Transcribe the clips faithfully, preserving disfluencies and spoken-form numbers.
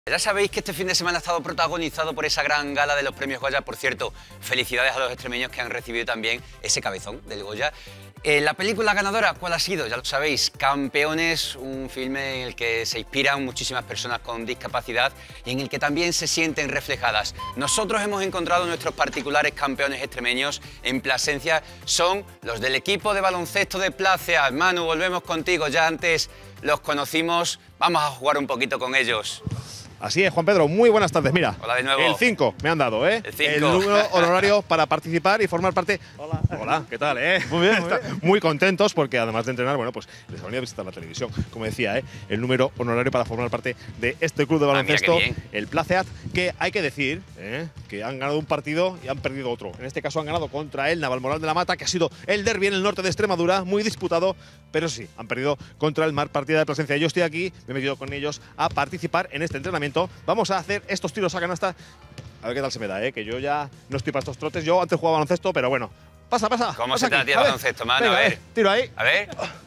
Ya sabéis que este fin de semana ha estado protagonizado por esa gran gala de los premios Goya. Por cierto, felicidades a los extremeños que han recibido también ese cabezón del Goya. Eh, la película ganadora, ¿cuál ha sido? Ya lo sabéis, Campeones, un filme en el que se inspiran muchísimas personas con discapacidad y en el que también se sienten reflejadas. Nosotros hemos encontrado nuestros particulares campeones extremeños en Plasencia. Son los del equipo de baloncesto de Placeat. Manu, volvemos contigo. Ya antes los conocimos. Vamos a jugar un poquito con ellos. Así es, Juan Pedro, muy buenas tardes. Mira, hola de nuevo. El cinco me han dado, ¿eh? El cinco. El número honorario para participar y formar parte. Hola. Hola, ¿qué tal, eh? Muy bien, muy bien. Muy contentos porque además de entrenar, bueno, pues les han venido a visitar la televisión. Como decía, ¿eh? El número honorario para formar parte de este club de baloncesto, ah, el Placeat, que hay que decir, ¿eh? que han ganado un partido y han perdido otro. En este caso han ganado contra el Navalmoral de la Mata, que ha sido el derbi en el norte de Extremadura, muy disputado, pero sí, han perdido contra el Mar Partida de Plasencia. Yo estoy aquí, me he metido con ellos a participar en este entrenamiento. Vamos a hacer estos tiros a canasta. A ver qué tal se me da, ¿eh? Que yo ya no estoy para estos trotes. Yo antes jugaba baloncesto, pero bueno. Pasa, pasa. ¿Cómo pasa se te da aquí. a ti el baloncesto, mano? Venga, A ver. eh, tiro ahí. A ver.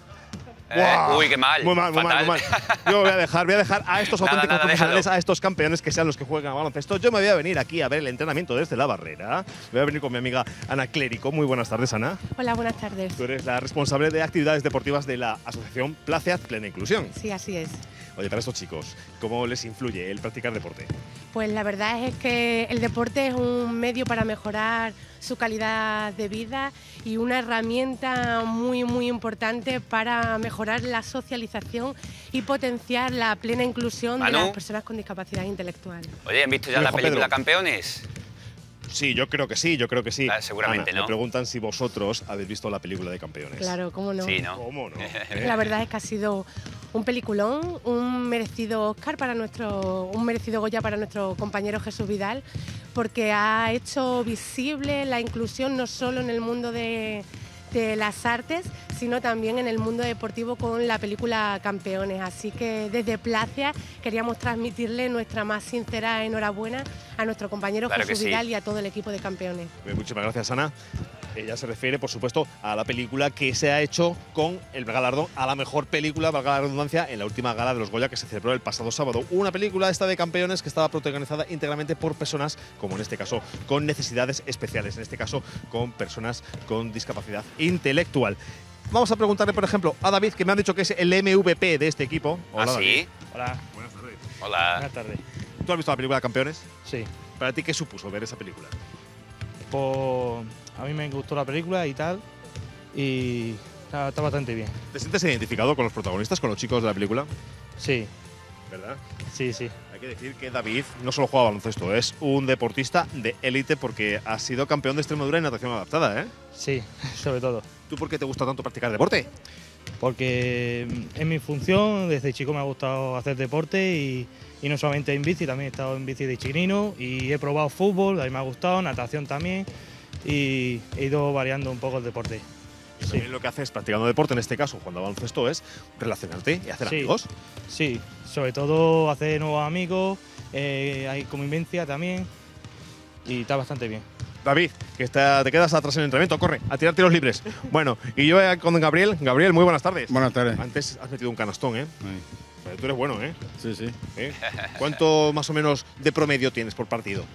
Eh, Wow. Uy, qué mal. Muy mal, muy mal, muy mal. Yo voy a dejar, voy a dejar a estos Nada, auténticos nada, profesionales, déjalo. a estos campeones que sean los que juegan a baloncesto. Yo me voy a venir aquí a ver el entrenamiento desde la barrera. Voy a venir con mi amiga Ana Clérico. Muy buenas tardes, Ana. Hola, buenas tardes. Tú eres la responsable de actividades deportivas de la asociación Placeat Plena Inclusión. Sí, así es. Oye, para estos chicos, ¿cómo les influye el practicar deporte? Pues la verdad es que el deporte es un medio para mejorar su calidad de vida y una herramienta muy, muy importante para mejorar la socialización y potenciar la plena inclusión Manu. de las personas con discapacidad intelectual. Oye, ¿han visto ya Oye, la Juan película Pedro. Campeones? Sí, yo creo que sí, yo creo que sí. Ah, seguramente Ana, no. Me preguntan si vosotros habéis visto la película de Campeones. Claro, cómo no. Sí, ¿no? ¿Cómo no? ¿Eh? La verdad es que ha sido un peliculón, un merecido Oscar para nuestro, un merecido Goya para nuestro compañero Jesús Vidal, porque ha hecho visible la inclusión no solo en el mundo de, de las artes, sino también en el mundo deportivo con la película Campeones. Así que desde Placeat queríamos transmitirle nuestra más sincera enhorabuena a nuestro compañero Claro que Jesús sí. Vidal y a todo el equipo de Campeones. Muchísimas gracias, Ana. Ella se refiere, por supuesto, a la película que se ha hecho con el galardón a la mejor película, valga la redundancia, en la última gala de los Goya que se celebró el pasado sábado. Una película esta de Campeones que estaba protagonizada íntegramente por personas, como en este caso, con necesidades especiales, en este caso, con personas con discapacidad intelectual. Vamos a preguntarle, por ejemplo, a David, que me han dicho que es el M V P de este equipo. ¿Ah, sí? David. Hola. Buenas tardes. Hola. Buenas tardes. ¿Tú has visto la película Campeones? Sí. ¿Para ti qué supuso ver esa película? Pues a mí me gustó la película y tal. Y está, está bastante bien. ¿Te sientes identificado con los protagonistas, con los chicos de la película? Sí, ¿Verdad? sí, sí. Hay que decir que David no solo juega baloncesto, es un deportista de élite porque ha sido campeón de Extremadura en natación adaptada, ¿eh? Sí, sobre todo. ¿Tú por qué te gusta tanto practicar deporte? Porque mm, en mi función, desde chico me ha gustado hacer deporte y, y no solamente en bici, también he estado en bici de chiquinino y he probado fútbol, a mí me ha gustado, natación también y he ido variando un poco el deporte. Y también lo que haces practicando deporte, en este caso, cuando baloncesto, es relacionarte y hacer Sí. amigos. Sí, sobre todo hacer nuevos amigos, eh, hay convivencia también y está bastante bien. David, que está, te quedas atrás en el entrenamiento, corre, a tirar tiros libres. Bueno, y yo voy con Gabriel. Gabriel, muy buenas tardes. Buenas tardes. Antes has metido un canastón, ¿eh? Ahí. Pero tú eres bueno, ¿eh? Sí, sí. ¿Eh? ¿Cuánto más o menos de promedio tienes por partido?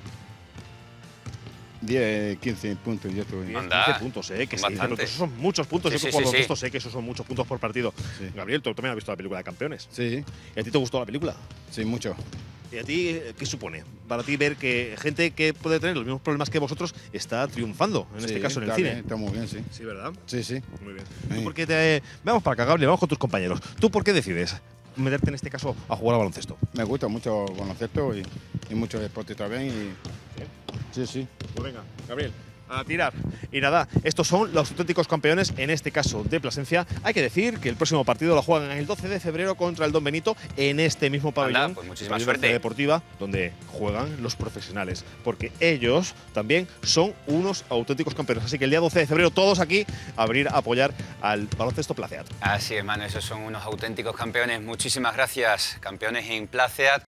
diez, quince puntos yo estoy. diez, Anda. quince puntos, ¿eh? Que sí, Bastante. pero esos son muchos puntos. Sí, yo sí, que juego sí, baloncesto sí. sé que esos son muchos puntos por partido. Sí. Gabriel, tú también has visto la película de Campeones. Sí, ¿Y a ti te gustó la película? sí, mucho. ¿Y a ti eh, qué supone? Para ti ver que gente que puede tener los mismos problemas que vosotros está triunfando, en este Sí, caso en el está cine. bien, está muy bien, sí. Sí, ¿verdad? Sí, sí. Muy bien. Sí. ¿Tú por qué te... Vamos para acá, Gabriel, vamos con tus compañeros. ¿Tú por qué decides meterte en este caso a jugar a baloncesto? Me gusta mucho baloncesto y, y mucho deporte también. Y, sí, sí. Pues venga, Gabriel, a tirar. Y nada, estos son los auténticos campeones, en este caso de Plasencia. Hay que decir que el próximo partido lo juegan el doce de febrero contra el Don Benito en este mismo pabellón. Anda, pues muchísima de la suerte. deportiva, donde juegan los profesionales, porque ellos también son unos auténticos campeones. Así que el día doce de febrero todos aquí a venir a apoyar al baloncesto Placeat. Así es, mano, esos son unos auténticos campeones. Muchísimas gracias, campeones en Placeat.